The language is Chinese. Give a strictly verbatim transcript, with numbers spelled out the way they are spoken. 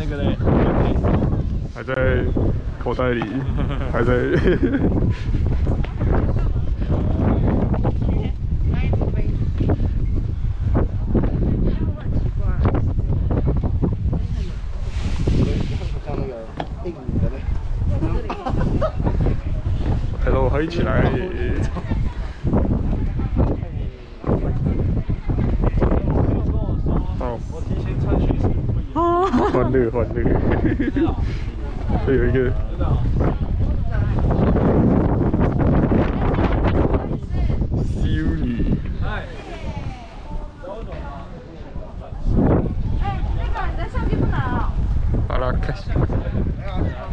那个嘞， 还在口袋里，还在。Hello， 嗨起来！好， 我提前穿裙子不一样。 欢乐欢乐。这有一个。修女。 哎，那个你的相机不拿。 好了，开始。